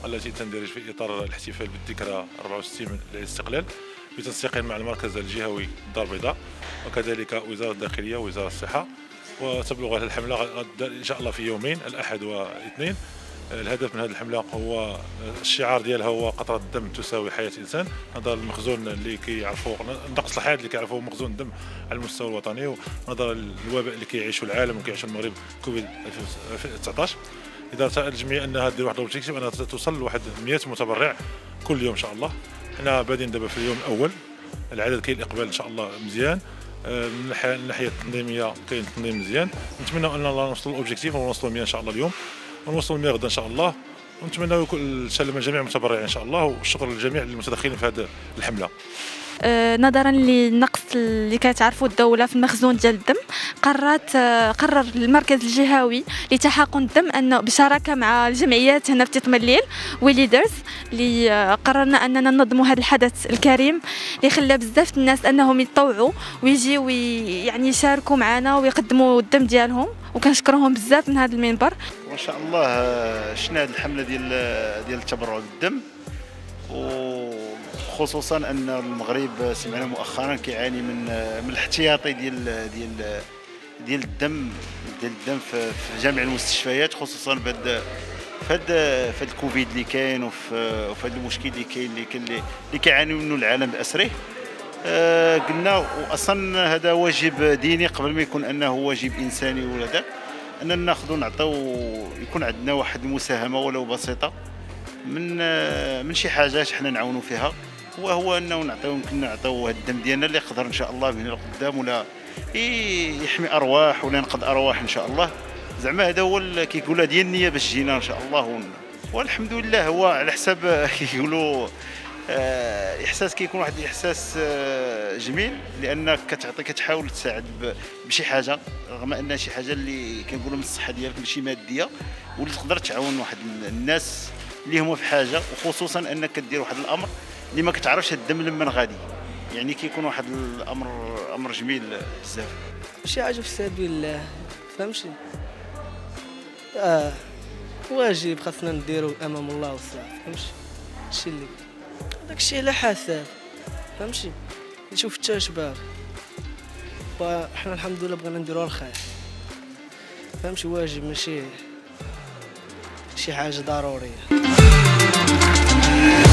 التي تندرج في إطار الاحتفال بالذكرى 64 للاستقلال بتنسيق مع المركز الجهوي الدار البيضاء وكذلك وزارة الداخلية ووزارة الصحة. وتبلغ هذه الحملة إن شاء الله في يومين، الأحد والاثنين. الهدف من هذه الحملة هو الشعار ديالها هو قطرة الدم تساوي حياة إنسان، نظرا للمخزون اللي كيعرفوا نقص الحياة اللي كيعرفوا مخزون الدم على المستوى الوطني، ونظرا للوباء اللي كيعيشوا العالم وكيعيشوا المغرب كوفيد 2019. إذا سأل الجميع أنها دير واحد الأوبجيكتيف أنها توصل لواحد 100 متبرع كل يوم إن شاء الله. حنا بادين دابا في اليوم الأول، العدد كاين الإقبال إن شاء الله مزيان، من الناحية التنظيمية كاين تنظيم مزيان. نتمنى أن نوصلوا للأوبجيكتيف ونوصلوا 100 إن شاء الله اليوم، ونوصلوا 100 غدا إن شاء الله. ونتمنى تسلم الجميع المتبرعين إن شاء الله، والشكر للجميع المتدخلين في هذه الحملة. نظرا للنقص اللي كتعرفوا الدوله في المخزون ديال الدم، قرر المركز الجهوي لتحقن الدم انه بشراكه مع الجمعيات هنا في تيطمليل وليدرز اللي قررنا اننا ننظموا هذا الحدث الكريم اللي خلى بزاف الناس انهم يتطوعوا ويجيو يعني يشاركوا معنا ويقدموا الدم ديالهم، وكنشكرهم بزاف من هذا المنبر. وان شاء الله شفنا هذه الحمله ديال التبرع بالدم، وخصوصا ان المغرب سمعنا مؤخرا كيعاني من الاحتياطي ديال الدم في جميع المستشفيات، خصوصا في هذا الكوفيد اللي كاين وفي هذا المشكل اللي كيعاني منه العالم باسره. قلنا واصلا هذا واجب ديني قبل ما يكون انه واجب انساني ولا ذاك، اننا ناخذ ونعطيو، يكون عندنا واحد المساهمه ولو بسيطه من شي حاجات حنا نعاونوا فيها، وهو انه يمكن نعطيو هذا الدم ديالنا اللي يقدر ان شاء الله من القدام ولا يحمي ارواح ولا ينقذ ارواح ان شاء الله. زعما هذا هو كيقولها ديال النيه باش جينا ان شاء الله. والحمد لله هو على حساب كيقولوا احساس، كيكون واحد الاحساس جميل، لانك كتحاول تساعد بشي حاجه، رغم ان شي حاجه اللي كنقولوا من الصحه ديالك ماشي ماديه، واللي تقدر تعاون واحد الناس اللي هما في حاجه، وخصوصا انك كدير واحد الامر اللي ما كتعرفش الدم لمن غادي، يعني كيكون واحد امر جميل بزاف. شي حاجه في سبيل الله، فهمتي؟ واجب خاصنا نديرو امام الله وصافي، فهمتي؟ هادشي اللي داكشي على حساب، فهمتي؟ نشوف حتى شباب، وحنا الحمد لله بغينا نديرو الخير، فهمتي؟ واجب ماشي شي حاجه ضروريه.